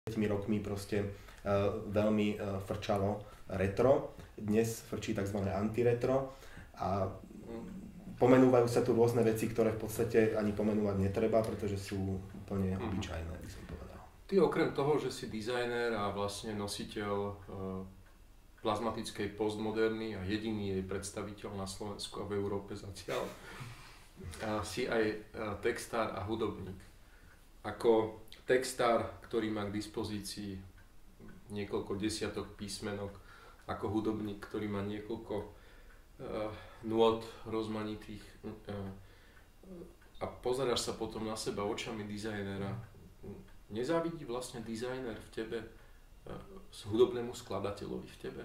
rokmi proste veľmi frčalo retro, dnes frčí tzv. Antiretro a pomenúvajú sa tu rôzne veci, ktoré v podstate ani pomenúvať netreba, pretože sú úplne obyčajné, by som povedal. Ty okrem toho, že si dizajner a vlastne nositeľ plazmatickej postmoderny a jediný jej predstaviteľ na Slovensku a v Európe zatiaľ, si aj textár a hudobník. Ako textár, ktorý má k dispozícii niekoľko desiatok písmenok, ako hudobník, ktorý má niekoľko nôt rozmanitých a pozeráš sa potom na seba očami dizajnera. Nezávidí vlastne dizajner v tebe hudobnému skladateľovi v tebe?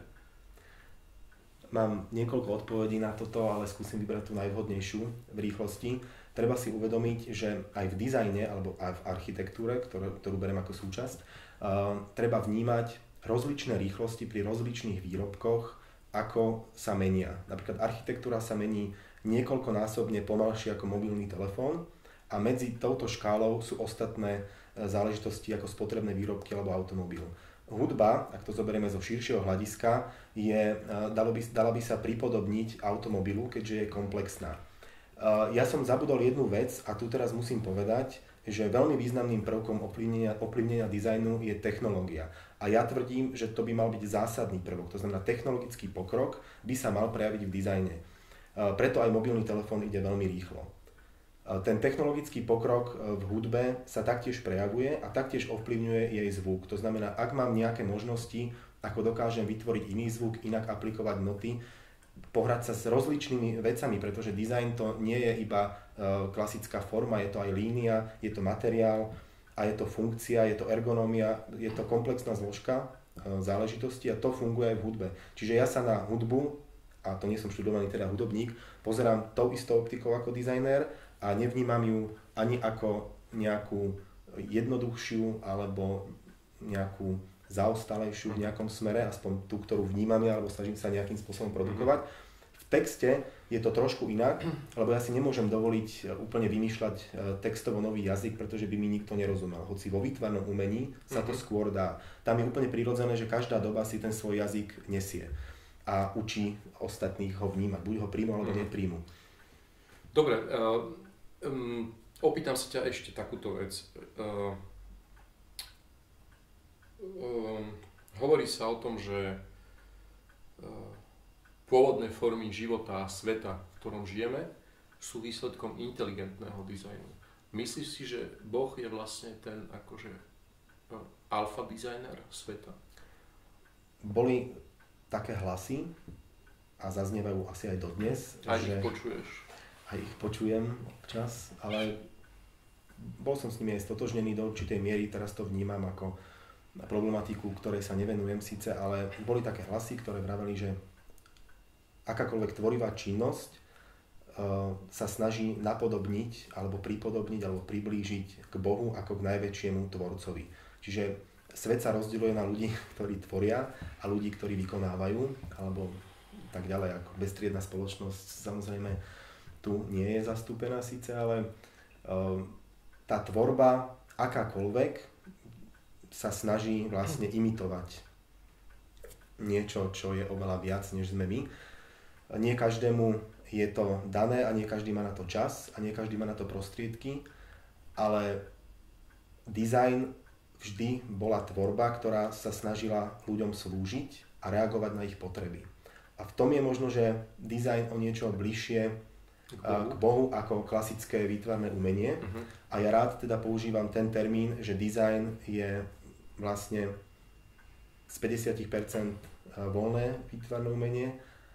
Mám niekoľko odpovedí na toto, ale skúsim vybrať tú najvhodnejšiu v rýchlosti. Treba si uvedomiť, že aj v dizajne alebo aj v architektúre, ktorú beriem ako súčasť, treba vnímať rozličné rýchlosti pri rozličných výrobkoch, ako sa menia. Napríklad architektúra sa mení niekoľkonásobne pomalšie ako mobilný telefón a medzi touto škálou sú ostatné záležitosti ako spotrebné výrobky alebo automobil. Hudba, ak to zoberieme zo širšieho hľadiska, dala by sa pripodobniť automobilu, keďže je komplexná. Ja som zabudol jednu vec a tu teraz musím povedať, že veľmi významným prvkom ovplyvnenia dizajnu je technológia. A ja tvrdím, že to by mal byť zásadný prvok, to znamená technologický pokrok by sa mal prejaviť v dizajne. Preto aj mobilný telefón ide veľmi rýchlo. Ten technologický pokrok v hudbe sa taktiež prejavuje a taktiež ovplyvňuje jej zvuk. To znamená, ak mám nejaké možnosti, ako dokážem vytvoriť iný zvuk, inak aplikovať noty, pohrať sa s rozličnými vecami, pretože dizajn to nie je iba klasická forma, je to aj línia, je to materiál a je to funkcia, je to ergonómia, je to komplexná zložka záležitosti a to funguje aj v hudbe. Čiže ja sa na hudbu, a to nie som študovaný teda hudobník, pozerám tou istou optikou ako dizajner a nevnímam ju ani ako nejakú jednoduchšiu alebo nejakú zaostalejšiu v nejakom smere, aspoň tú, ktorú vnímam ja, alebo snažím sa nejakým spôsobom produkovať. V texte je to trošku inak, lebo ja si nemôžem dovoliť úplne vymýšľať textovo nový jazyk, pretože by mi nikto nerozumel. Hoci vo výtvarnom umení sa to skôr dá. Tam je úplne prirodzené, že každá doba si ten svoj jazyk nesie a učí ostatných ho vnímať, buď ho príjmu alebo nepríjmu. Dobre, opýtam sa ťa ešte takúto vec. Hovorí sa o tom, že pôvodné formy života a sveta, v ktorom žijeme, sú výsledkom inteligentného dizajnu. Myslíš si, že Boh je vlastne ten akože alfa dizajner sveta? Boli také hlasy a zaznievajú asi aj dodnes. Aj ich počuješ? Aj ich počujem občas, ale bol som s nimi aj stotožnený do určitej miery, teraz to vnímam ako problematiku, ktorej sa nevenujem síce, ale boli také hlasy, ktoré vraveli, že akákoľvek tvorivá činnosť sa snaží napodobniť, alebo pripodobniť, alebo priblížiť k Bohu ako k najväčšiemu tvorcovi. Čiže svet sa rozdeľuje na ľudí, ktorí tvoria a ľudí, ktorí vykonávajú, alebo tak ďalej, ako beztriedna spoločnosť samozrejme tu nie je zastúpená síce, ale tá tvorba akákoľvek sa snaží vlastne imitovať niečo, čo je oveľa viac, než sme my. Nie každému je to dané a nie každý má na to čas a nie každý má na to prostriedky, ale dizajn vždy bola tvorba, ktorá sa snažila ľuďom slúžiť a reagovať na ich potreby. A v tom je možno, že dizajn o niečo bližšie k Bohu ako klasické výtvarné umenie. A ja rád teda používam ten termín, že dizajn je vlastne z 50% voľné výtvarné umenie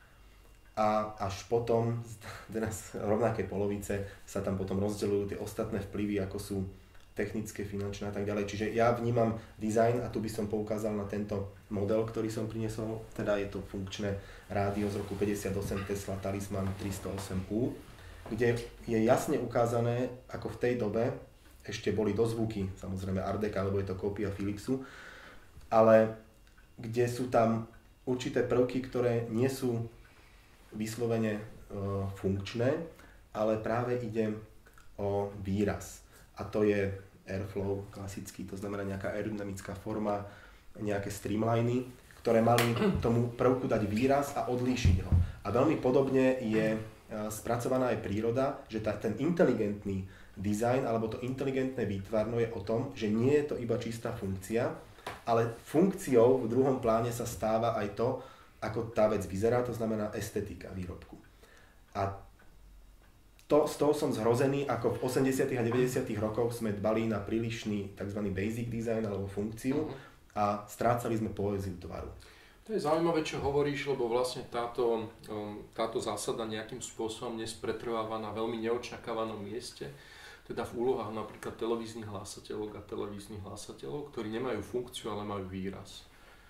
a až potom z rovnaké polovice sa tam potom rozdeľujú tie ostatné vplyvy, ako sú technické, finančné a tak ďalej. Čiže ja vnímam dizajn a tu by som poukázal na tento model, ktorý som priniesol, teda je to funkčné rádio z roku 58 Tesla Talisman 308U, kde je jasne ukázané, ako v tej dobe ešte boli dozvuky, samozrejme Ardeka, alebo je to kópia Philipsu, ale kde sú tam určité prvky, ktoré nie sú vyslovene funkčné, ale práve ide o výraz. A to je airflow klasický, to znamená nejaká aerodynamická forma, nejaké streamliny, ktoré mali tomu prvku dať výraz a odlíšiť ho. A veľmi podobne je spracovaná aj príroda, že ten inteligentný dizajn alebo to inteligentné výtvarno je o tom, že nie je to iba čistá funkcia, ale funkciou v druhom pláne sa stáva aj to, ako tá vec vyzerá, to znamená estetika výrobku. A z toho som zhrozený, ako v 80. a 90. rokoch sme dbali na prílišný tzv. Basic design alebo funkciu a strácali sme poéziu tvaru. To je zaujímavé, čo hovoríš, lebo vlastne táto zásada nejakým spôsobom dnes pretrváva na veľmi neočakávanom mieste, teda v úlohách napríklad televíznych hlásateľov a televíznych hlásateľov, ktorí nemajú funkciu, ale majú výraz.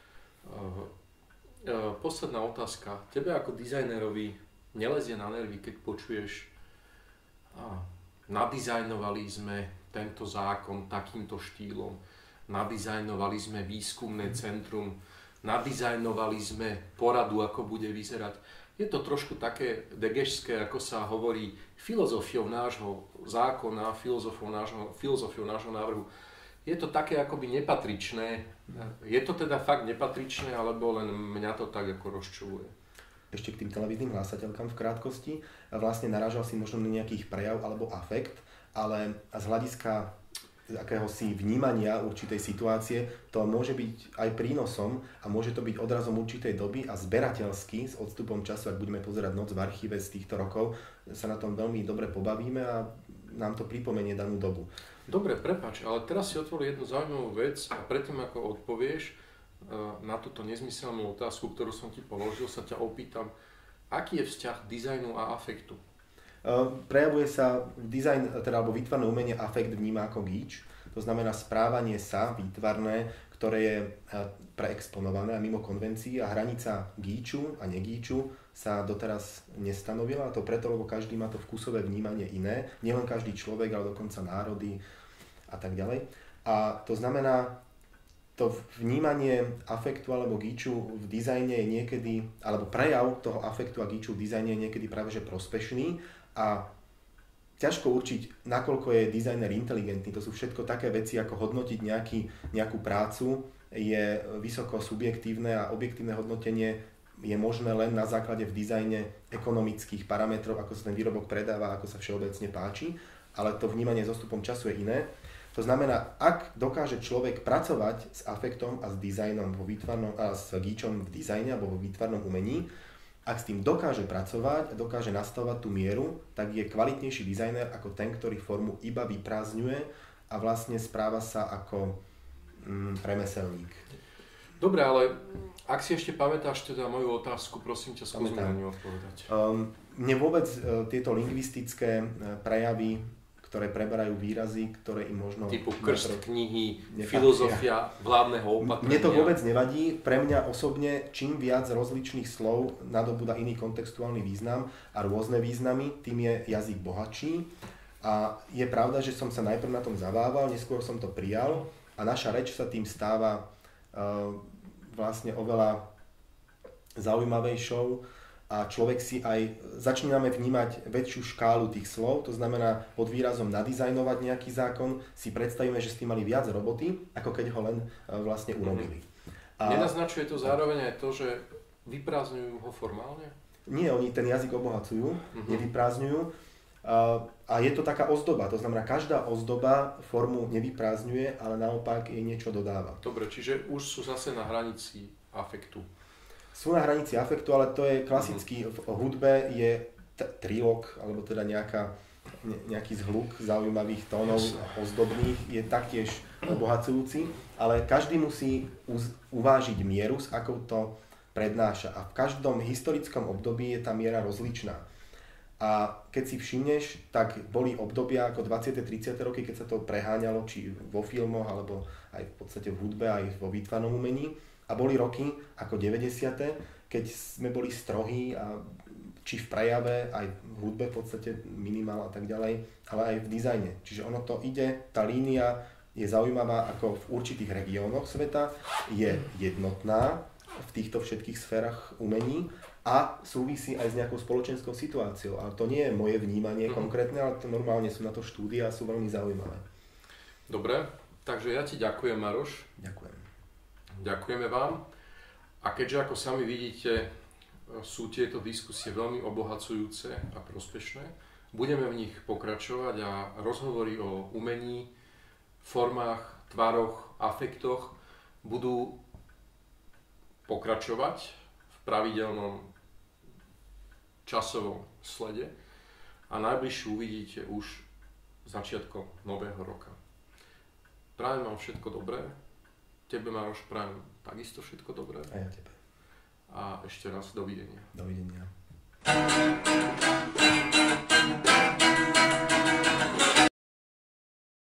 Posledná otázka. Tebe ako dizajnerovi nelezie na nervy, keď počuješ nadizajnovali sme tento zákon takýmto štýlom, nadizajnovali sme výskumné centrum, nadizajnovali sme poradu, ako bude vyzerať. Je to trošku také degešské, ako sa hovorí, filozofiou nášho zákona, filozofiou nášho návrhu. Je to také akoby nepatričné. Je to teda fakt nepatričné, alebo len mňa to tak ako rozčuluje? Ešte k tým televíznym hlásateľkám v krátkosti. Vlastne narážal si možno na nejakých prejav alebo afekt, ale z hľadiska akéhosi vnímania určitej situácie to môže byť aj prínosom a môže to byť odrazom určitej doby a zberateľsky s odstupom času, ak budeme pozerať Noc v archíve z týchto rokov, sa na tom veľmi dobre pobavíme a nám to pripomenie danú dobu. Dobre, prepáč, ale teraz si otvoril jednu zaujímavú vec a predtým ako odpovieš na túto nezmyselnú otázku, ktorú som ti položil, sa ťa opýtam, aký je vzťah dizajnu a afektu? Prejavuje sa alebo výtvarné umenie afekt vníma ako gíč, to znamená správanie sa výtvarné, ktoré je preexponované a mimo konvencií a hranica gíču a negíču sa doteraz nestanovila, a to preto, lebo každý má to vkusové vnímanie iné, nielen každý človek, ale dokonca národy a tak ďalej. A to znamená, to vnímanie afektu alebo gíču v dizajne je niekedy, alebo prejav toho afektu a gíču v dizajne je niekedy práve že prospešný a ťažko určiť, nakoľko je dizajner inteligentný. To sú všetko také veci, ako hodnotiť nejakú prácu, je vysoko subjektívne a objektívne hodnotenie je možné len na základe v dizajne ekonomických parametrov, ako sa ten výrobok predáva, ako sa všeobecne páči, ale to vnímanie s odstupom času je iné. To znamená, ak dokáže človek pracovať s afektom a s dizajnom a s gíčom v dizajne alebo vo výtvarnom umení, ak s tým dokáže pracovať a dokáže nastavovať tú mieru, tak je kvalitnejší dizajner ako ten, ktorý formu iba vyprázdňuje a vlastne správa sa ako remeselník. Dobre, ale ak si ešte pamätáš teda moju otázku, prosím ťa, skús mi na ňu odpovedať. Mne vôbec tieto lingvistické prejavy, ktoré preberajú výrazy, ktoré im možno... Typu krst knihy, filozofia vládneho opatrenia. Mne to vôbec nevadí. Pre mňa osobne, čím viac rozličných slov nadobúda iný kontextuálny význam a rôzne významy, tým je jazyk bohatší. A je pravda, že som sa najprv na tom zabával, neskôr som to prijal a naša reč sa tým stáva vlastne oveľa zaujímavejšou a človek si aj začíname vnímať väčšiu škálu tých slov, to znamená pod výrazom nadizajnovať nejaký zákon, si predstavíme, že s tým mali viac roboty, ako keď ho len vlastne urobili. Nenaznačuje to zároveň aj to, že vyprázdňujú ho formálne? Nie, oni ten jazyk obohacujú, nevyprázdňujú. A je to taká ozdoba, to znamená, každá ozdoba formu nevyprázdňuje, ale naopak jej niečo dodáva. Dobre, čiže už sú zase na hranici afektu. Sú na hranici afektu, ale to je klasický, v hudbe je trilog, alebo teda nejaký zhluk zaujímavých tónov ozdobných, je taktiež obohacujúci, ale každý musí uvážiť mieru, s akou to prednáša. A v každom historickom období je tá miera rozličná. A keď si všimneš, tak boli obdobia ako 20. 30. roky, keď sa to preháňalo, či vo filmoch, alebo aj v podstate v hudbe, aj vo výtvarnom umení. A boli roky ako 90., keď sme boli strohí, a či v prejave, aj v hudbe v podstate minimál a tak ďalej, ale aj v dizajne. Čiže ono to ide, tá línia je zaujímavá ako v určitých regiónoch sveta, je jednotná v týchto všetkých sférach umení a súvisí aj s nejakou spoločenskou situáciou. Ale to nie je moje vnímanie konkrétne, ale to normálne sú na to štúdia a sú veľmi zaujímavé. Dobre, takže ja ti ďakujem, Maroš. Ďakujem. Ďakujeme vám. A keďže, ako sami vidíte, sú tieto diskusie veľmi obohacujúce a prospešné, budeme v nich pokračovať a rozhovory o umení, formách, tvaroch, afektoch budú pokračovať v pravidelnom časovom slede a najbližšie uvidíte už začiatkom nového roka. Prajem vám všetko dobré. Tebe, Maroš, prajem takisto všetko dobré. A ja tebe. A ešte raz dovidenia. Dovidenia.